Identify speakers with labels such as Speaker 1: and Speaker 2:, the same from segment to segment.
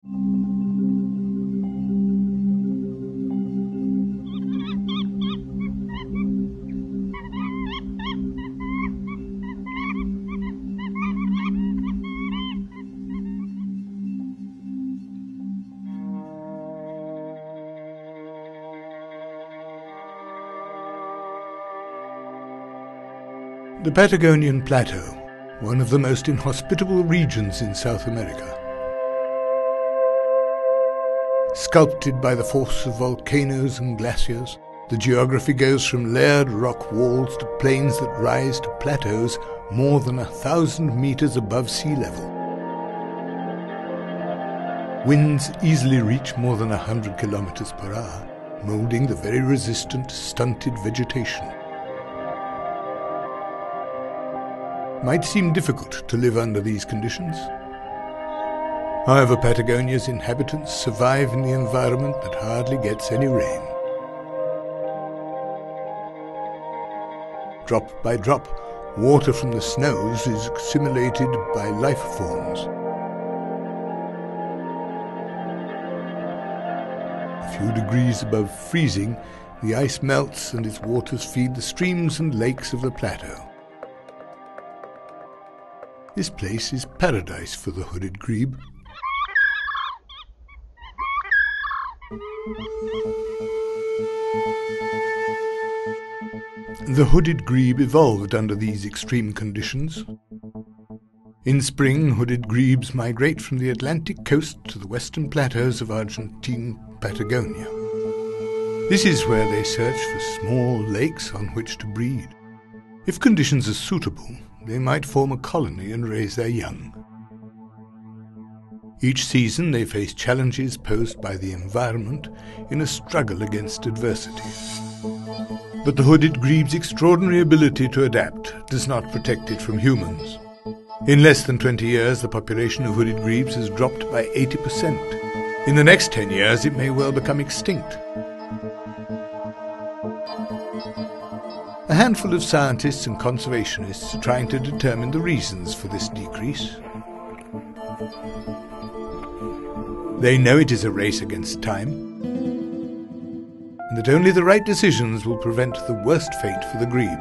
Speaker 1: The Patagonian Plateau, one of the most inhospitable regions in South America. Sculpted by the force of volcanoes and glaciers, the geography goes from layered rock walls to plains that rise to plateaus more than 1,000 meters above sea level. Winds easily reach more than 100 kilometers per hour, molding the very resistant, stunted vegetation. Might seem difficult to live under these conditions. However, Patagonia's inhabitants survive in the environment that hardly gets any rain. Drop by drop, water from the snows is assimilated by life forms. A few degrees above freezing, the ice melts and its waters feed the streams and lakes of the plateau. This place is paradise for the Hooded Grebe. The Hooded Grebe evolved under these extreme conditions. In spring, Hooded Grebes migrate from the Atlantic coast to the western plateaus of Argentine Patagonia. This is where they search for small lakes on which to breed. If conditions are suitable, they might form a colony and raise their young. Each season they face challenges posed by the environment in a struggle against adversity. But the Hooded Grebe's extraordinary ability to adapt does not protect it from humans. In less than 20 years, the population of Hooded Grebes has dropped by 80%. In the next 10 years, it may well become extinct. A handful of scientists and conservationists are trying to determine the reasons for this decrease. They know it is a race against time, and that only the right decisions will prevent the worst fate for the grebe.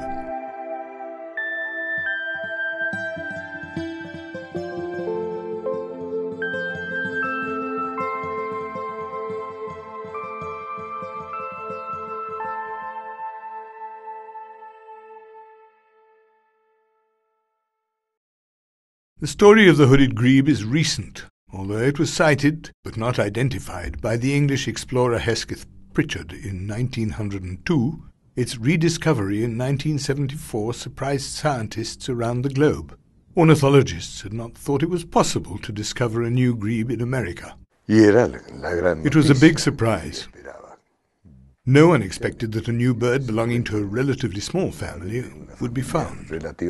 Speaker 1: The story of the Hooded Grebe is recent, although it was sighted, but not identified, by the English explorer Hesketh Pritchard in 1902. Its rediscovery in 1974 surprised scientists around the globe. Ornithologists had not thought it was possible to discover a new grebe in America. It was a big surprise. No one expected that a new bird belonging to a relatively small family would be found.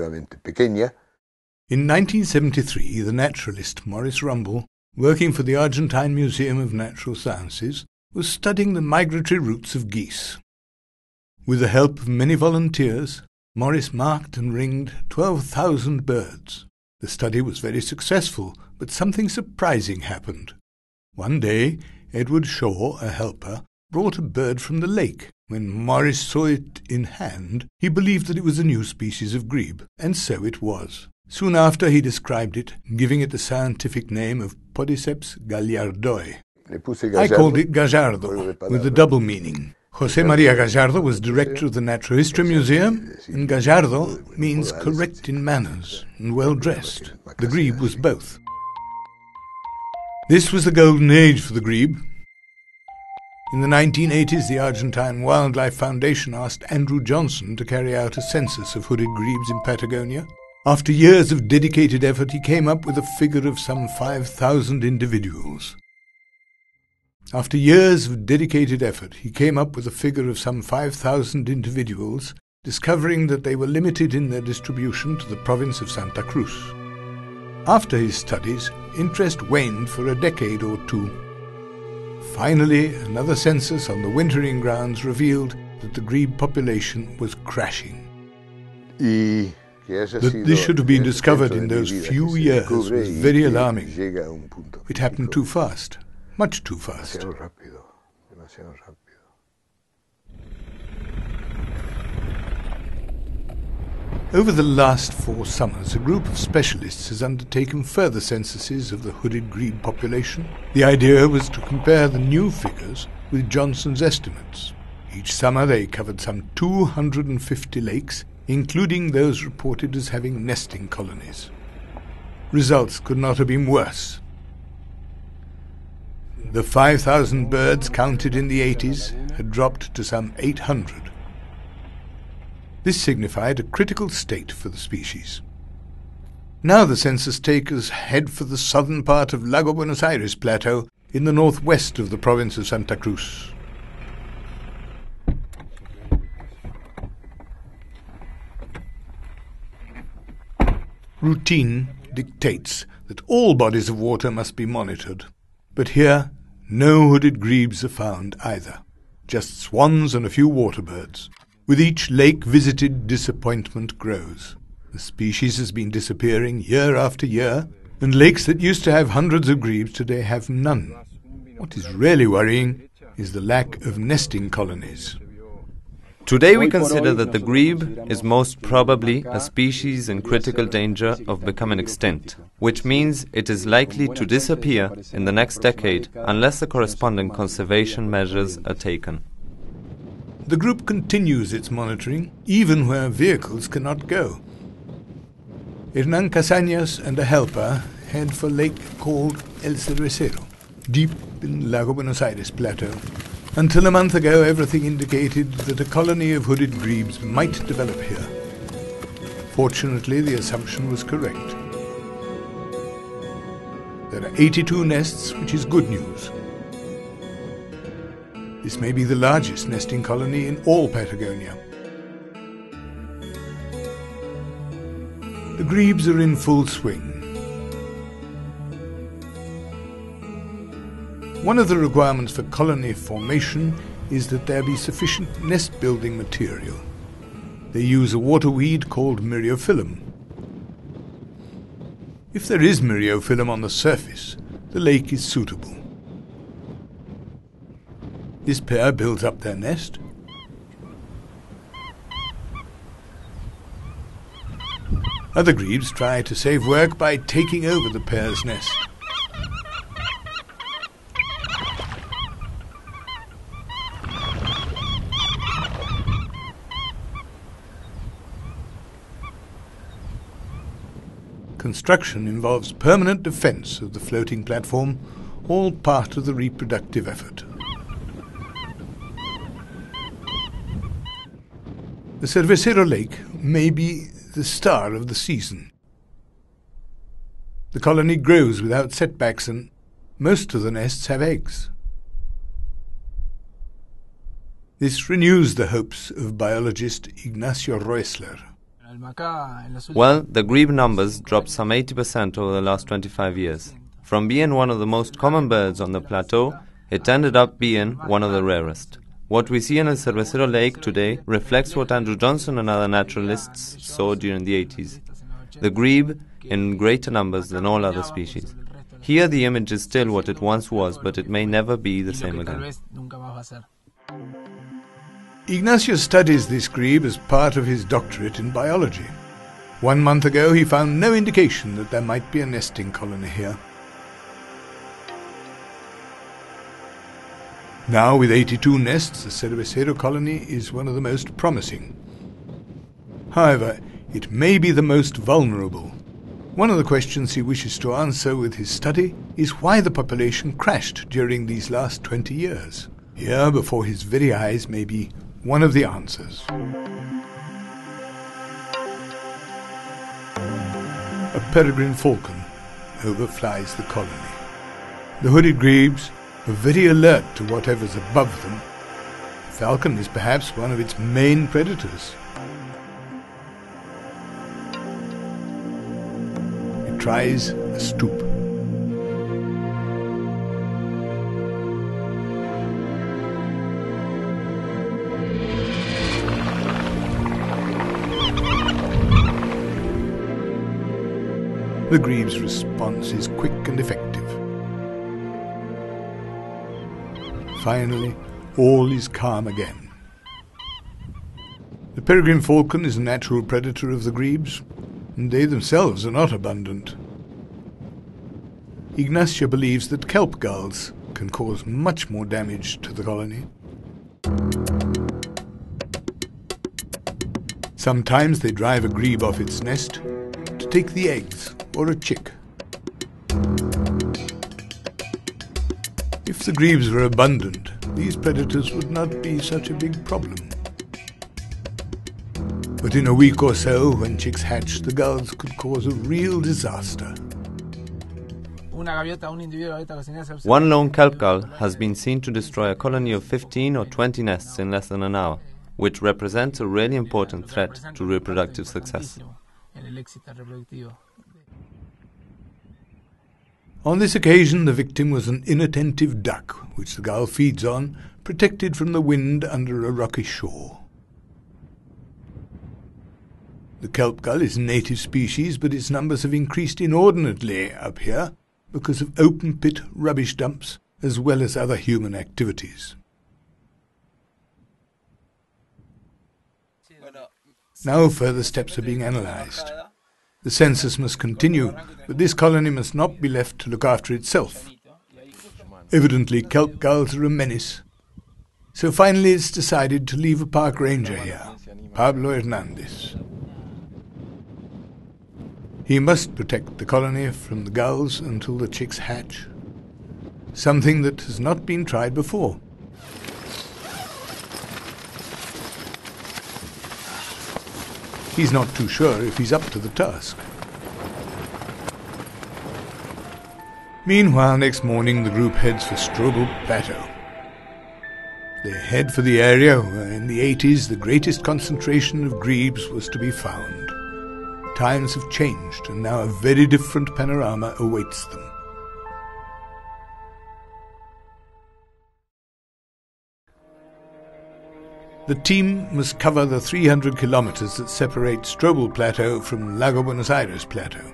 Speaker 1: In 1973, the naturalist Maurice Rumboll, working for the Argentine Museum of Natural Sciences, was studying the migratory routes of geese. With the help of many volunteers, Maurice marked and ringed 12,000 birds. The study was very successful, but something surprising happened. One day, Edward Shaw, a helper, brought a bird from the lake. When Maurice saw it in hand, he believed that it was a new species of grebe, and so it was. Soon after, he described it, giving it the scientific name of Podiceps gallardoi. I called it Gallardo, with a double meaning. José María Gallardo was director of the Natural History Museum, and Gallardo means correct in manners and well-dressed. The grebe was both. This was the golden age for the grebe. In the 1980s, the Argentine Wildlife Foundation asked Andrew Johnson to carry out a census of hooded grebes in Patagonia. After years of dedicated effort, he came up with a figure of some 5,000 individuals. Discovering that they were limited in their distribution to the province of Santa Cruz. After his studies, interest waned for a decade or two. Finally, another census on the wintering grounds revealed that the grebe population was crashing. That this should have been discovered in those few years was very alarming. It happened too fast. much too fast.
Speaker 2: Demasiado rápido, demasiado rápido.
Speaker 1: Over the last 4 summers, a group of specialists has undertaken further censuses of the hooded grebe population. The idea was to compare the new figures with Johnson's estimates. Each summer they covered some 250 lakes, including those reported as having nesting colonies. Results could not have been worse. The 5,000 birds counted in the 80s had dropped to some 800. This signified a critical state for the species. Now the census takers head for the southern part of Lago Buenos Aires plateau in the northwest of the province of Santa Cruz. Routine dictates that all bodies of water must be monitored, but here no hooded grebes are found either, just swans and a few water birds. With each lake visited, disappointment grows. The species has been disappearing year after year, and lakes that used to have hundreds of grebes today have none. What is really worrying is the lack of nesting colonies.
Speaker 3: Today we consider that the grebe is most probably a species in critical danger of becoming extinct, which means it is likely to disappear in the next decade unless the corresponding conservation measures are taken.
Speaker 1: The group continues its monitoring, even where vehicles cannot go. Hernan Casañas and a helper head for a lake called El Cervecero, deep in Lago Buenos Aires plateau. Until a month ago, everything indicated that a colony of hooded grebes might develop here. Fortunately, the assumption was correct. There are 82 nests, which is good news. This may be the largest nesting colony in all Patagonia. The grebes are in full swing. One of the requirements for colony formation is that there be sufficient nest-building material. They use a waterweed called myriophyllum. If there is myriophyllum on the surface, the lake is suitable. This pair builds up their nest. Other grebes try to save work by taking over the pair's nest. Construction involves permanent defense of the floating platform, all part of the reproductive effort. The Cervecero Lake may be the star of the season. The colony grows without setbacks and most of the nests have eggs. This renews the hopes of biologist Ignacio Roesler.
Speaker 3: Well, the grebe numbers dropped some 80% over the last 25 years. From being one of the most common birds on the plateau, it ended up being one of the rarest. What we see in El Cervecero Lake today reflects what Andrew Johnson and other naturalists saw during the 80s. The grebe in greater numbers than all other species. Here the image is still what it once was, but it may never be the same again.
Speaker 1: Ignacio studies this grebe as part of his doctorate in biology. 1 month ago he found no indication that there might be a nesting colony here. Now, with 82 nests, the Cervecero colony is one of the most promising. However, it may be the most vulnerable. One of the questions he wishes to answer with his study is why the population crashed during these last 20 years. Here, before his very eyes, may be one of the answers. A peregrine falcon overflies the colony. The hooded grebes are very alert to whatever's above them. The falcon is perhaps one of its main predators. It tries a stoop. The grebe's response is quick and effective. finally, all is calm again. The peregrine falcon is a natural predator of the grebes, and they themselves are not abundant. Ignacia believes that kelp gulls can cause much more damage to the colony. Sometimes they drive a grebe off its nest to take the eggs or a chick. If the grebes were abundant, these predators would not be such a big problem. But in a week or so, when chicks hatch, the gulls could cause a real disaster.
Speaker 3: One lone kelp gull has been seen to destroy a colony of 15 or 20 nests in less than an hour, which represents a really important threat to reproductive success.
Speaker 1: On this occasion, the victim was an inattentive duck, which the gull feeds on, protected from the wind under a rocky shore. The kelp gull is a native species, but its numbers have increased inordinately up here because of open-pit rubbish dumps as well as other human activities. Now further steps are being analysed. The census must continue, but this colony must not be left to look after itself. Evidently, kelp gulls are a menace. So finally it's decided to leave a park ranger here, Pablo Hernandez. He must protect the colony from the gulls until the chicks hatch, something that has not been tried before. He's not too sure if he's up to the task. Meanwhile, next morning the group heads for Strobel Plateau. They head for the area where in the 80s the greatest concentration of grebes was to be found. Times have changed, and now a very different panorama awaits them. The team must cover the 300 kilometers that separate Strobel Plateau from Lago Buenos Aires Plateau.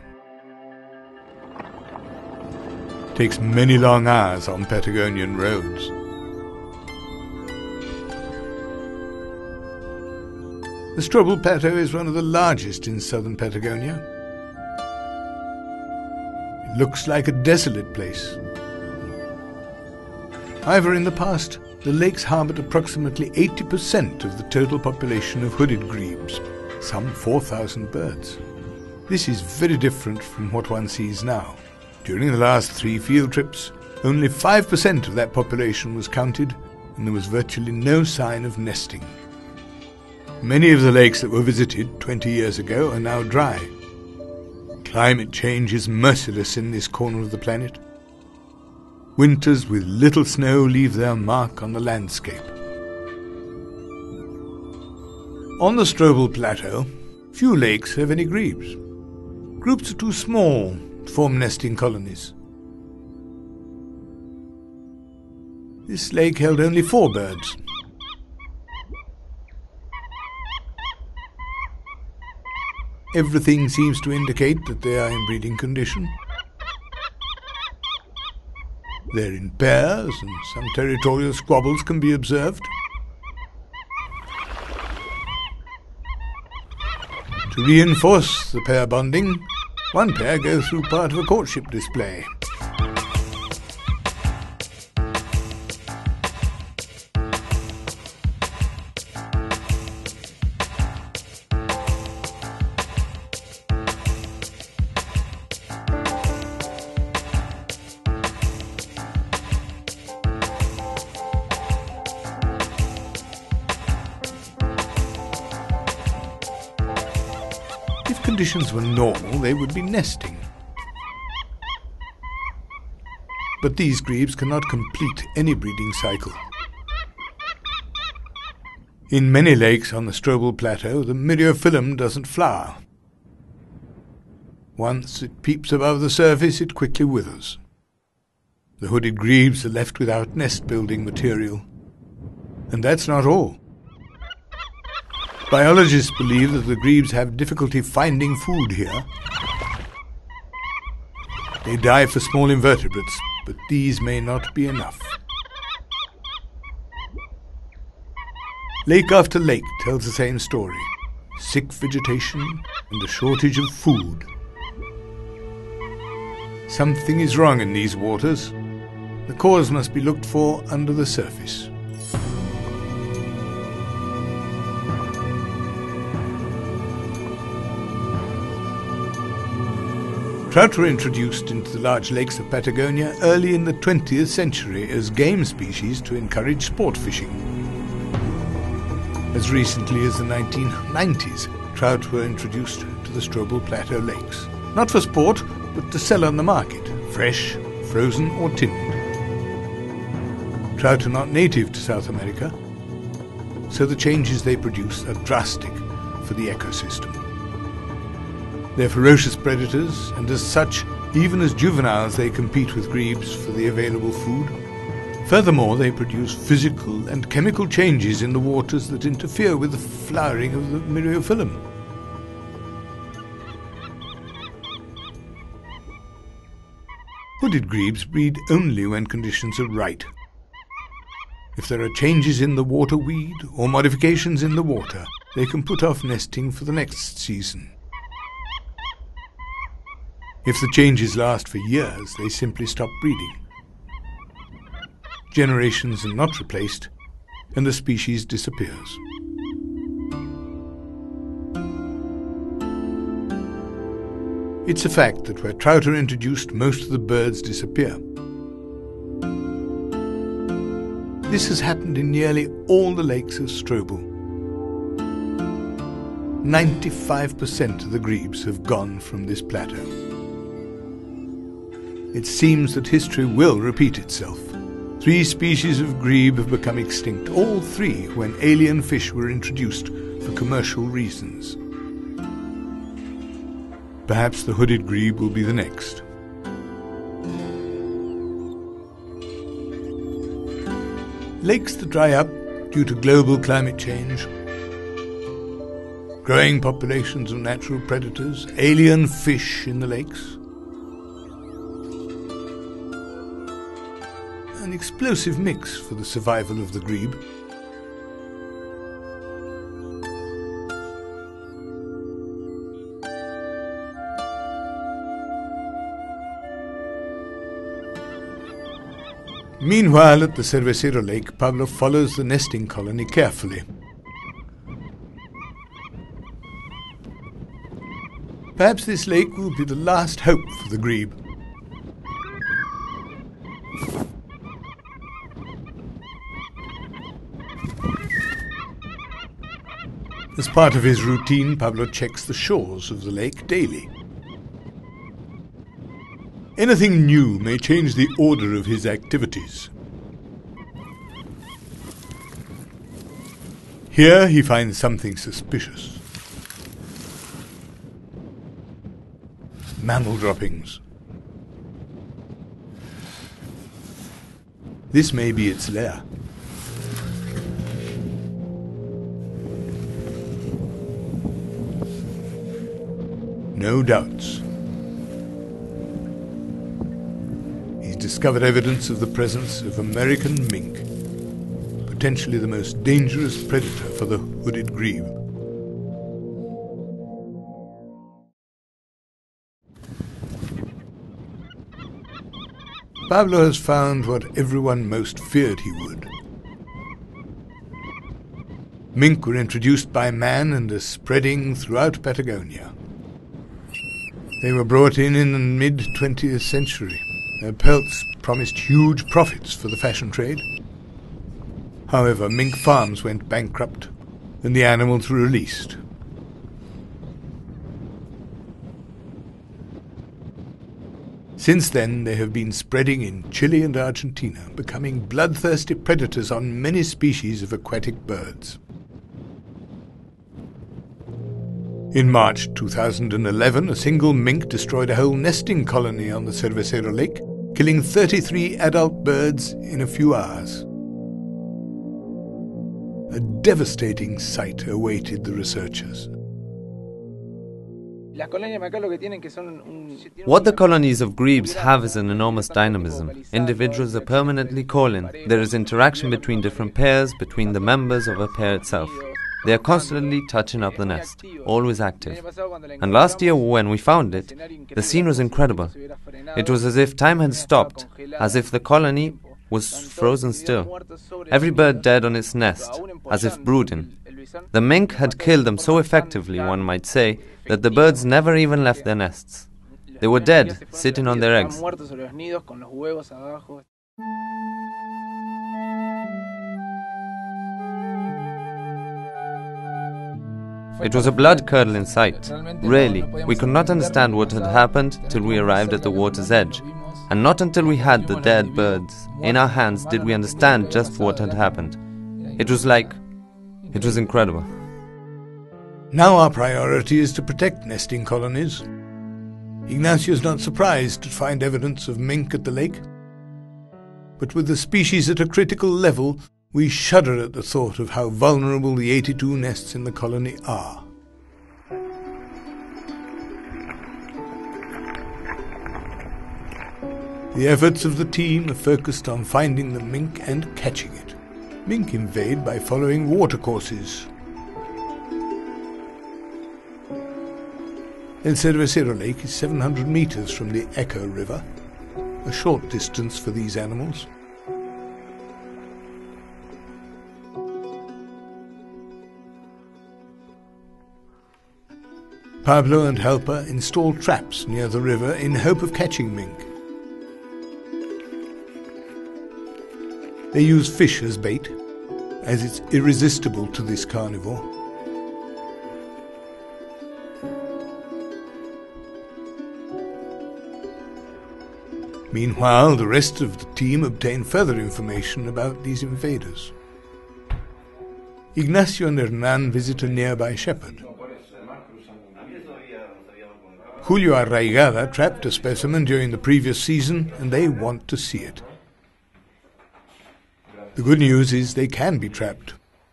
Speaker 1: It takes many long hours on Patagonian roads. The Strobel Plateau is one of the largest in southern Patagonia. It looks like a desolate place. However, in the past, the lakes harbored approximately 80% of the total population of hooded grebes, some 4,000 birds. This is very different from what one sees now. During the last 3 field trips, only 5% of that population was counted, and there was virtually no sign of nesting. Many of the lakes that were visited 20 years ago are now dry. Climate change is merciless in this corner of the planet. Winters with little snow leave their mark on the landscape. On the Strobel Plateau, few lakes have any grebes. Groups are too small to form nesting colonies. This lake held only 4 birds. Everything seems to indicate that they are in breeding condition. They're in pairs, and some territorial squabbles can be observed. To reinforce the pair bonding, one pair goes through part of a courtship display. If conditions were normal, they would be nesting. But these grebes cannot complete any breeding cycle. In many lakes on the Strobel Plateau, the myriophyllum doesn't flower. Once it peeps above the surface, it quickly withers. The hooded grebes are left without nest-building material. And that's not all. Biologists believe that the grebes have difficulty finding food here. They dive for small invertebrates, but these may not be enough. Lake after lake tells the same story. Sick vegetation and a shortage of food. Something is wrong in these waters. The cause must be looked for under the surface. Trout were introduced into the large lakes of Patagonia early in the 20th century as game species to encourage sport fishing. As recently as the 1990s, trout were introduced to the Strobel Plateau lakes. Not for sport, but to sell on the market, fresh, frozen or tinned. Trout are not native to South America, so the changes they produce are drastic for the ecosystem. They're ferocious predators, and as such, even as juveniles they compete with grebes for the available food. Furthermore, they produce physical and chemical changes in the waters that interfere with the flowering of the myriophyllum. Hooded grebes breed only when conditions are right. If there are changes in the water weed or modifications in the water, they can put off nesting for the next season. If the changes last for years, they simply stop breeding. Generations are not replaced, and the species disappears. It's a fact that where trout are introduced, most of the birds disappear. This has happened in nearly all the lakes of Strobel. 95% of the grebes have gone from this plateau. It seems that history will repeat itself. 3 species of grebe have become extinct, all 3 when alien fish were introduced for commercial reasons. Perhaps the hooded grebe will be the next. Lakes that dry up due to global climate change, growing populations of natural predators, alien fish in the lakes, an explosive mix for the survival of the grebe. Meanwhile, at the Cervecero Lake, Pablo follows the nesting colony carefully. Perhaps this lake will be the last hope for the grebe. As part of his routine, Pablo checks the shores of the lake daily. Anything new may change the order of his activities. Here he finds something suspicious. Mammal droppings. This may be its lair. No doubts. He's discovered evidence of the presence of American mink, potentially the most dangerous predator for the hooded grebe. Pablo has found what everyone most feared he would. Mink were introduced by man and are spreading throughout Patagonia. They were brought in the mid-20th century. Their pelts promised huge profits for the fashion trade. However, mink farms went bankrupt and the animals were released. Since then, they have been spreading in Chile and Argentina, becoming bloodthirsty predators on many species of aquatic birds. In March 2011, a single mink destroyed a whole nesting colony on the Cervecero Lake, killing 33 adult birds in a few hours. A devastating sight awaited the researchers.
Speaker 3: What the colonies of grebes have is an enormous dynamism. Individuals are permanently calling. There is interaction between different pairs, between the members of a pair itself. They are constantly touching up the nest, always active. And last year when we found it, the scene was incredible. It was as if time had stopped, as if the colony was frozen still. Every bird dead on its nest, as if brooding. The mink had killed them so effectively, one might say, that the birds never even left their nests. They were dead, sitting on their eggs. It was a blood-curdling sight. Really, we could not understand what had happened till we arrived at the water's edge. And not until we had the dead birds in our hands did we understand just what had happened. It was incredible.
Speaker 1: Now our priority is to protect nesting colonies. Ignacio's not surprised to find evidence of mink at the lake. But with the species at a critical level, we shudder at the thought of how vulnerable the 82 nests in the colony are. The efforts of the team are focused on finding the mink and catching it. Mink invade by following watercourses. El Cervecero Lake is 700 meters from the Echo River, a short distance for these animals. Pablo and Helper install traps near the river in hope of catching mink. They use fish as bait, as it's irresistible to this carnivore. Meanwhile, the rest of the team obtain further information about these invaders. Ignacio and Hernan visit a nearby shepherd. Julio Arraigada trapped a specimen during the previous season, and they want to see it. The good news is they can be trapped.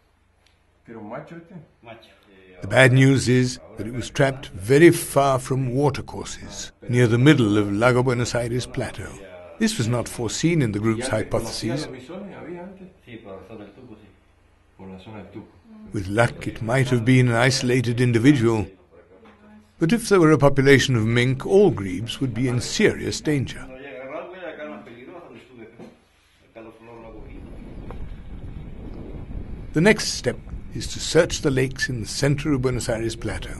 Speaker 1: The bad news is that it was trapped very far from watercourses, near the middle of Lago Buenos Aires Plateau. This was not foreseen in the group's hypotheses. With luck, it might have been an isolated individual. But if there were a population of mink, all grebes would be in serious danger. The next step is to search the lakes in the center of Buenos Aires Plateau.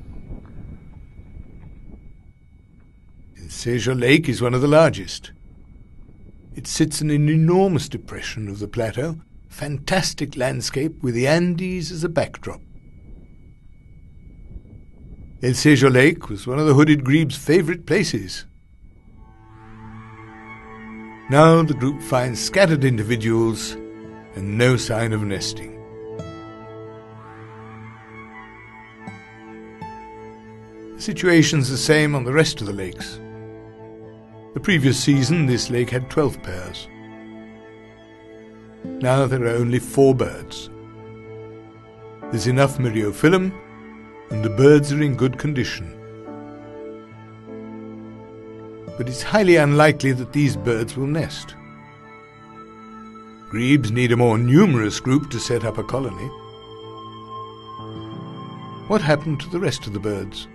Speaker 1: Ensejo Lake is one of the largest. It sits in an enormous depression of the plateau, fantastic landscape with the Andes as a backdrop. Ensejo Lake was one of the Hooded Grebe's favorite places. Now the group finds scattered individuals and no sign of nesting. The situation's the same on the rest of the lakes. The previous season, this lake had 12 pairs. Now there are only 4 birds. There's enough myriophyllum, and the birds are in good condition. But it's highly unlikely that these birds will nest. Grebes need a more numerous group to set up a colony. What happened to the rest of the birds?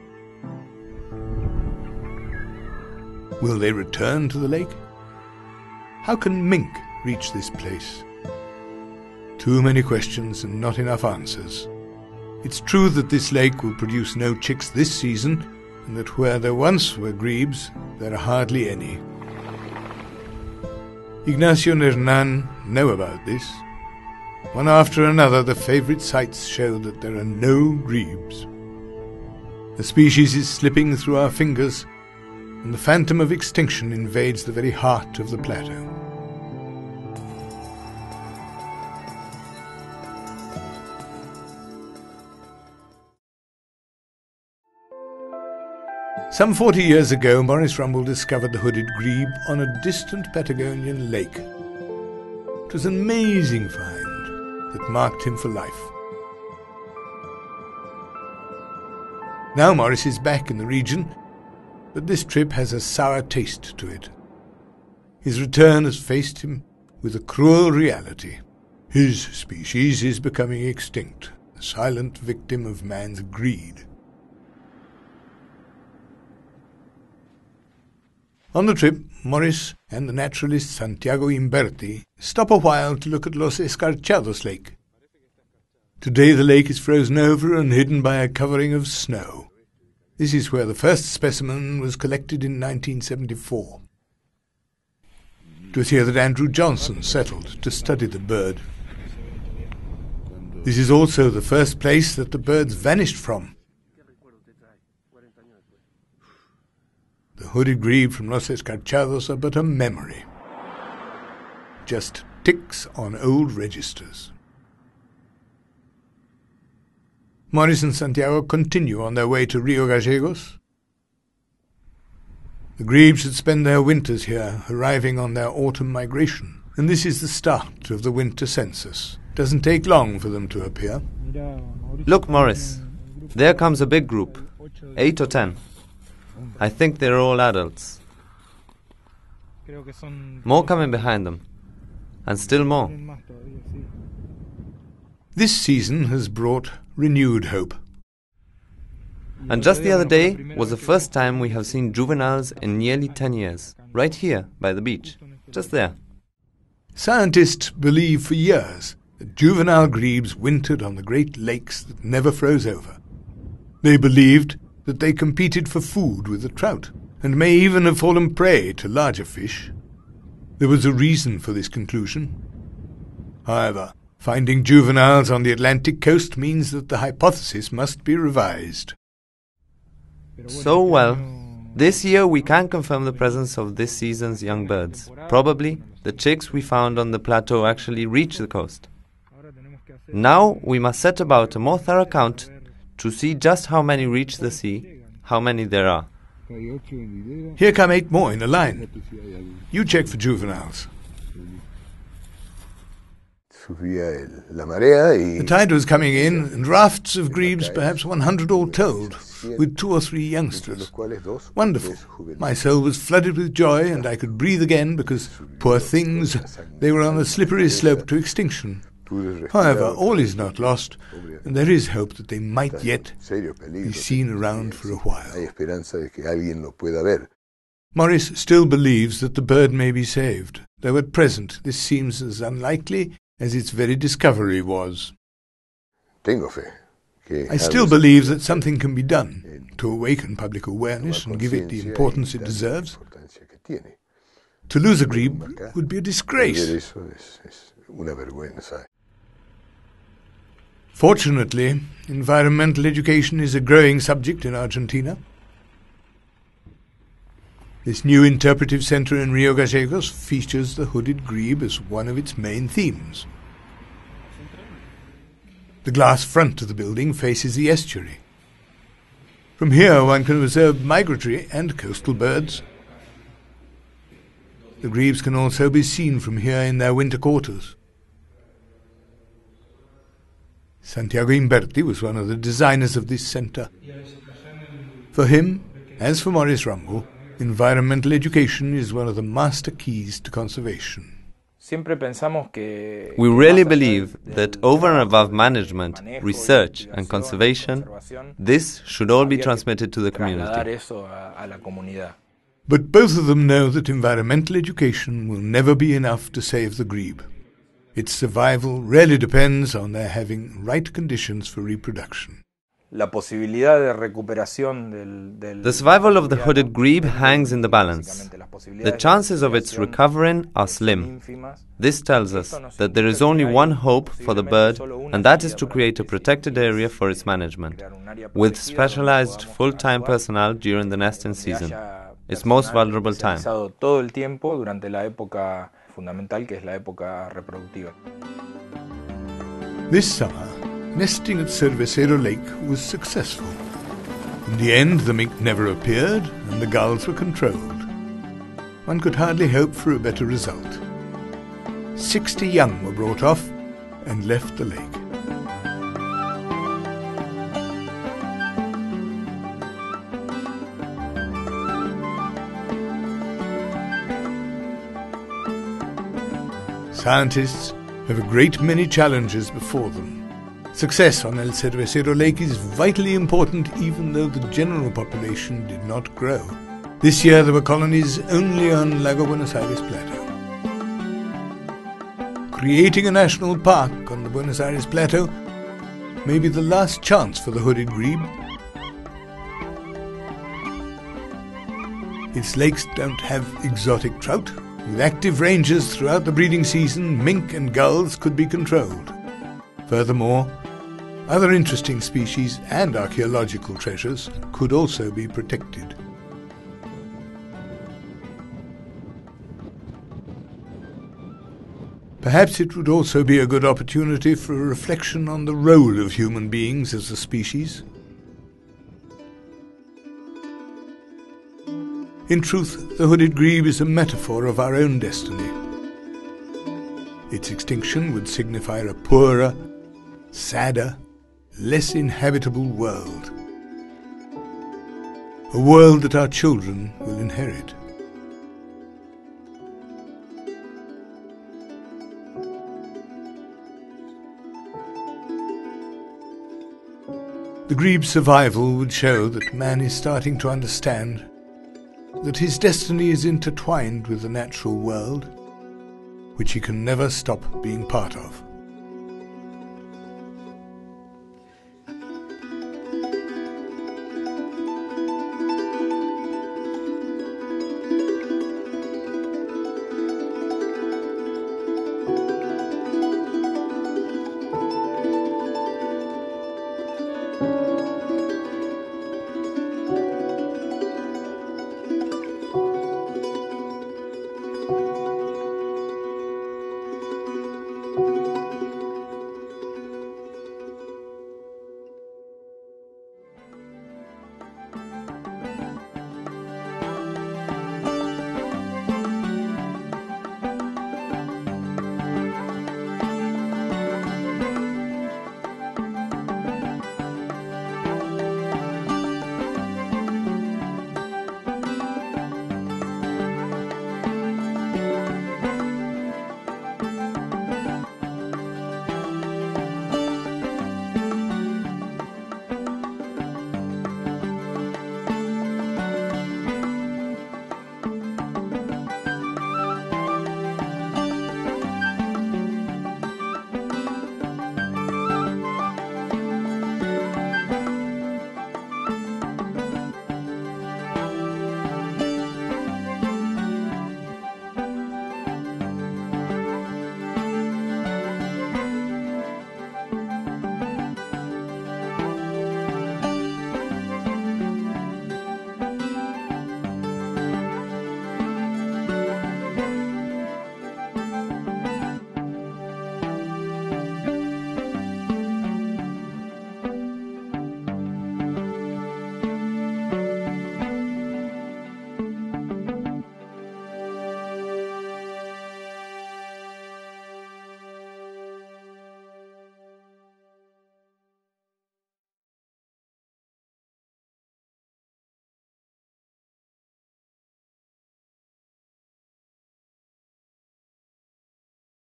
Speaker 1: Will they return to the lake? How can mink reach this place? Too many questions and not enough answers. It's true that this lake will produce no chicks this season, and that where there once were grebes, there are hardly any. Ignacio and Hernan know about this. One after another, the favorite sites show that there are no grebes. The species is slipping through our fingers, and the phantom of extinction invades the very heart of the plateau. Some 40 years ago, Maurice Rumboll discovered the hooded grebe on a distant Patagonian lake. It was an amazing find that marked him for life. Now Maurice is back in the region, but this trip has a sour taste to it. His return has faced him with a cruel reality. His species is becoming extinct, a silent victim of man's greed. On the trip, Maurice and the naturalist Santiago Imberti stop a while to look at Los Escarchados Lake. Today the lake is frozen over and hidden by a covering of snow. This is where the first specimen was collected in 1974. It was here that Andrew Johnson settled to study the bird. This is also the first place that the birds vanished from. The hooded grebe from Los Escarchados are but a memory. Just ticks on old registers. Maurice and Santiago continue on their way to Rio Gallegos. The grebes should spend their winters here, arriving on their autumn migration, and this is the start of the winter census. It doesn't take long for them to appear.
Speaker 3: Look, Maurice, there comes a big group, 8 or 10. I think they're all adults. More coming behind them, and still more.
Speaker 1: This season has brought renewed hope.
Speaker 3: And just the other day was the first time we have seen juveniles in nearly 10 years, right here by the beach, just there.
Speaker 1: Scientists believe for years that juvenile grebes wintered on the great lakes that never froze over. They believed that they competed for food with the trout, and may even have fallen prey to larger fish. There was a reason for this conclusion. However, finding juveniles on the Atlantic coast means that the hypothesis must be revised.
Speaker 3: So, well, this year we can confirm the presence of this season's young birds. Probably the chicks we found on the plateau actually reached the coast. Now we must set about a more thorough count to see just how many reach the sea, how many there are.
Speaker 1: Here come 8 more in a line. You check for juveniles. The tide was coming in, and rafts of grebes, perhaps 100 all told, with 2 or 3 youngsters. Wonderful. My soul was flooded with joy, and I could breathe again because, poor things, they were on a slippery slope to extinction. However, all is not lost, and there is hope that they might yet be seen around for a while. Maurice still believes that the bird may be saved, though at present this seems as unlikely as its very discovery was. I still believe that something can be done to awaken public awareness and give it the importance it deserves. To lose a grebe would be a disgrace. Fortunately, environmental education is a growing subject in Argentina. This new interpretive center in Rio Gallegos features the hooded grebe as one of its main themes. The glass front of the building faces the estuary. From here one can observe migratory and coastal birds. The grebes can also be seen from here in their winter quarters. Santiago Imberti was one of the designers of this center. For him, as for Maurice Rumboll, environmental education is one of the master keys to conservation.
Speaker 3: We really believe that over and above management, research and conservation, this should all be transmitted to the community.
Speaker 1: But both of them know that environmental education will never be enough to save the grebe. Its survival really depends on their having right conditions for reproduction.
Speaker 3: The survival of the hooded grebe hangs in the balance. The chances of its recovering are slim. This tells us that there is only one hope for the bird, and that is to create a protected area for its management, with specialized full-time personnel during the nesting season, its most vulnerable time.
Speaker 1: This summer, nesting at Cervecero Lake was successful. In the end, the mink never appeared and the gulls were controlled. One could hardly hope for a better result. 60 young were brought off and left the lake. Scientists have a great many challenges before them. Success on El Cervecero Lake is vitally important even though the general population did not grow. This year there were colonies only on Lago Buenos Aires Plateau. Creating a national park on the Buenos Aires Plateau may be the last chance for the hooded grebe. Its lakes don't have exotic trout. With active rangers throughout the breeding season, mink and gulls could be controlled. Furthermore, other interesting species and archaeological treasures could also be protected. Perhaps it would also be a good opportunity for a reflection on the role of human beings as a species. In truth, the hooded grebe is a metaphor of our own destiny. Its extinction would signify a poorer, sadder, less inhabitable world. A world that our children will inherit. The grebe's survival would show that man is starting to understand that his destiny is intertwined with the natural world, which he can never stop being part of.